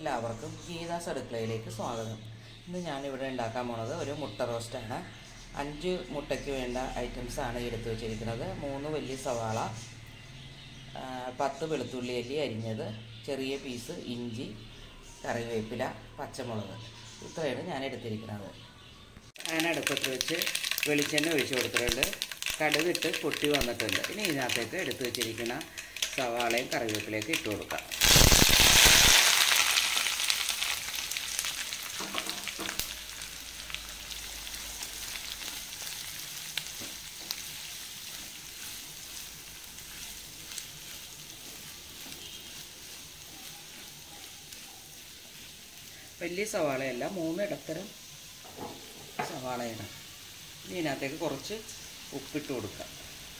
എല്ലാവർക്കും ഗീതാസ് അടുക്കളയിലേക്ക് സ്വാഗതം. ഇന്ന് ഞാനിവിടെ ഉണ്ടാക്കാൻ പോണത് ഒരു മുട്ട റോസ്റ്റാണ്. 5 മുട്ടയ്ക്ക് വേണ്ട ഐറ്റംസാണ് എടുത്തു വച്ചിരിക്കുന്നത്. 3 വലിയ സവാള, 10 വെളുത്തുള്ളി അല്ലി അരിഞ്ഞത്, ചെറിയ പീസ് ഇഞ്ചി, കറിവേപ്പില, പച്ചമുളക്, ഇത്രയാണ് ഞാൻ എടുത്തിരിക്കുന്നത്. ഞാൻ അടുപ്പത്ത് വെച്ച് വെളിച്ചെണ്ണ ഒഴിച്ച് കൊടുത്തിട്ടുണ്ട്. കടുകിട്ട് പൊട്ടി വന്നിട്ടുണ്ട്. ഇനി ഇതിനകത്തേക്ക് എടുത്തു വച്ചിരിക്കുന്ന സവാളയും കറിവേപ്പിലേക്ക് ഇട്ട് കൊടുക്കാം. വലിയ സവാളയല്ല, 3 ഇടത്തരം സവാളയാണ്. ഇനി ഇതിനകത്തേക്ക് കുറച്ച് ഉപ്പിട്ട് കൊടുക്കാം.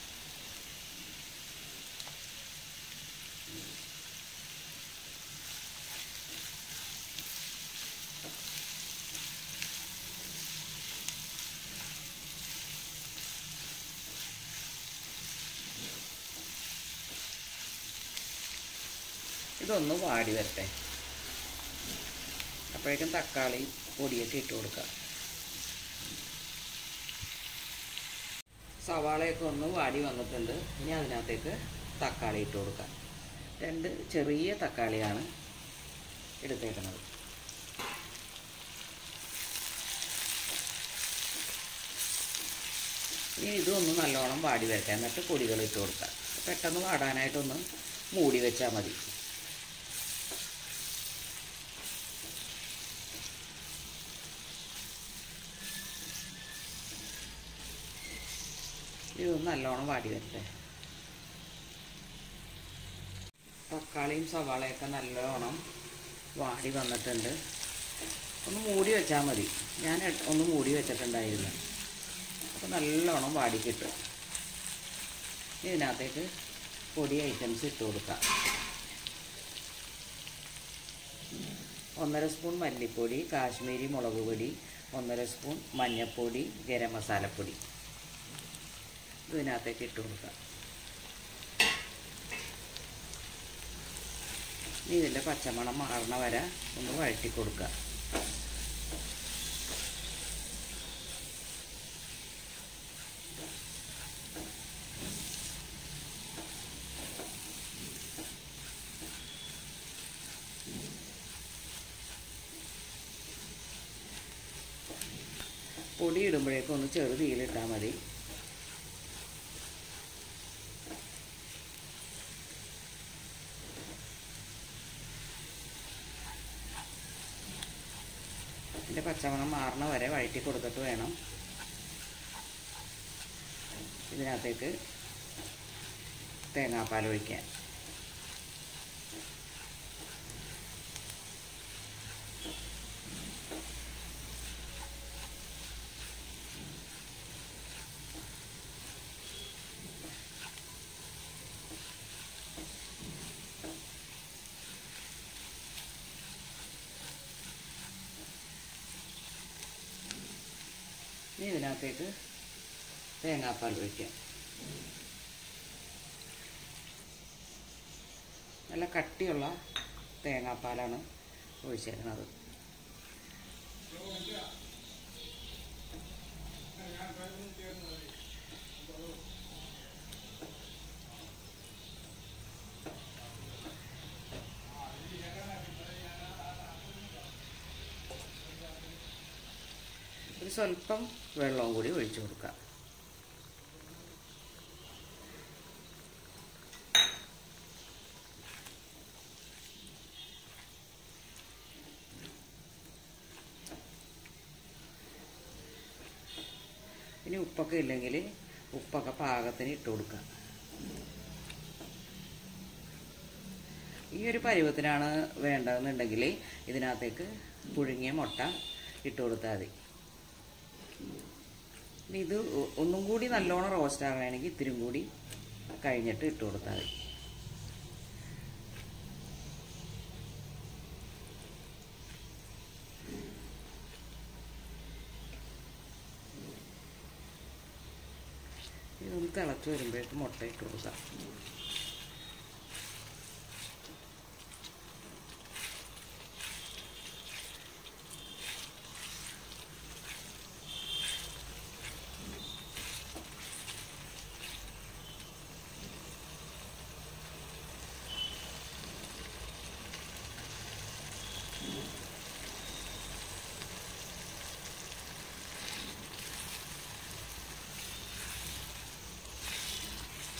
ഇതൊന്ന് വാടി വരട്ടെ. അപ്പോഴേക്കും തക്കാളി പൊടിയൊക്കെ ഇട്ട് കൊടുക്കാം. സവാളയൊക്കെ ഒന്ന് വാടി വന്നിട്ടുണ്ട്. ഇനി അതിനകത്തേക്ക് തക്കാളി ഇട്ട് കൊടുക്കാം. 2 ചെറിയ തക്കാളിയാണ് എടുത്തേക്കുന്നത്. ഇനി ഇതൊന്ന് നല്ലോണം വാടി വരട്ടെ. എന്നിട്ട് പൊടികൾ ഇട്ട് കൊടുക്കാം. പെട്ടെന്ന് വാടാനായിട്ടൊന്ന് മൂടി വെച്ചാൽ മതി. ഇതൊന്ന് നല്ലോണം വാടി വരട്ടെ. തക്കാളിയും സവാളയൊക്കെ നല്ലോണം വാടി വന്നിട്ടുണ്ട്. ഒന്ന് മൂടി വെച്ചാൽ മതി. ഞാൻ ഒന്ന് മൂടി വെച്ചിട്ടുണ്ടായിരുന്നു. അപ്പോൾ നല്ലോണം വാടി കിട്ടും. ഇതിനകത്തേക്ക് പൊടി ഐറ്റംസ് ഇട്ട് കൊടുക്കാം. 1.5 സ്പൂൺ മല്ലിപ്പൊടി, കാശ്മീരി മുളക് പൊടി, 1.5 സ്പൂൺ മഞ്ഞൾപ്പൊടി, ഗരം മസാലപ്പൊടി ഇതിനകത്തേക്ക് ഇട്ട് കൊടുക്കാം. ഇനി ഇതിൻ്റെ പച്ചമണം മാറണ വരെ ഒന്ന് വഴറ്റി കൊടുക്കുക. പൊടി ഇടുമ്പോഴേക്കും ഒന്ന് ചെറു തീയിലിട്ടാൽ മതി. ഇതിൻ്റെ പച്ചമണം മാറണ വരെ വഴറ്റി കൊടുത്തിട്ട് വേണം ഇതിനകത്തേക്ക് തേങ്ങാപ്പാൽ ഒഴിക്കാൻ. ഇനി ഇതിനകത്തേക്ക് തേങ്ങാപ്പാൽ ഒഴിക്കാം. നല്ല കട്ടിയുള്ള തേങ്ങാപ്പാലാണ് ഒഴിച്ചേക്കുന്നത്. ഒരു സ്വല്പം വെള്ളവും കൂടി ഒഴിച്ചു കൊടുക്കാം. ഇനി ഉപ്പൊക്കെ ഇല്ലെങ്കിൽ ഉപ്പൊക്കെ പാകത്തിന് ഇട്ട് കൊടുക്കാം. ഈ ഒരു പരുവത്തിനാണ് വേണ്ടതെന്നുണ്ടെങ്കിൽ ഇതിനകത്തേക്ക് പുഴുങ്ങിയ മുട്ട ഇട്ട് കൊടുത്താൽ മതി. ഇനി ഇത് ഒന്നും കൂടി നല്ലോണം റോസ്റ്റ് ആവുകയാണെങ്കിൽ ഇത്തിരി കൂടി കഴിഞ്ഞിട്ട് ഇട്ട് കൊടുത്താൽ മതി. ഇതൊന്ന് തിളച്ച് വരുമ്പോഴേക്കും മുട്ട ഇട്ട് കൊടുക്കാം.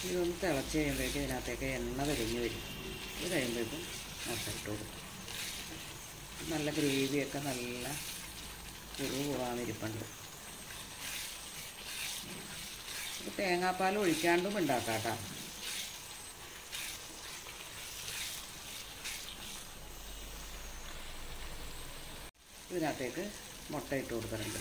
ഇതൊന്ന് തിളച്ച് കഴിയുമ്പോഴേക്കും ഇതിനകത്തേക്ക് എണ്ണ തെളിഞ്ഞ് വരും. ഇത് കഴിയുമ്പോഴേക്കും മുട്ട ഇട്ട് കൊടുക്കും. നല്ല ഗ്രേവിയൊക്കെ നല്ല കുറുകുറാന്നിരിപ്പുണ്ട്. തേങ്ങാപ്പാൽ ഒഴിക്കാണ്ടും ഉണ്ടാക്കാം കേട്ടോ. ഇതിനകത്തേക്ക് മുട്ട ഇട്ട് കൊടുക്കുന്നുണ്ട്.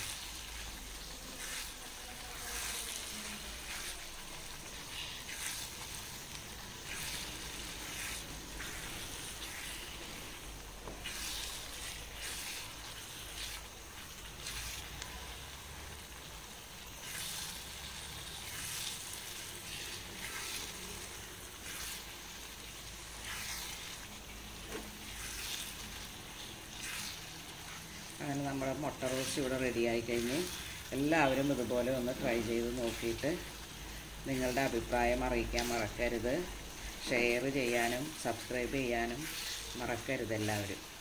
അങ്ങനെ നമ്മുടെ മുട്ട റോസ്റ്റ് ഇവിടെ റെഡിയായി കഴിഞ്ഞ് എല്ലാവരും ഇതുപോലെ ഒന്ന് ട്രൈ ചെയ്ത് നോക്കിയിട്ട് നിങ്ങളുടെ അഭിപ്രായം അറിയിക്കാൻ മറക്കരുത്. ഷെയർ ചെയ്യാനും സബ്സ്ക്രൈബ് ചെയ്യാനും മറക്കരുത് എല്ലാവരും.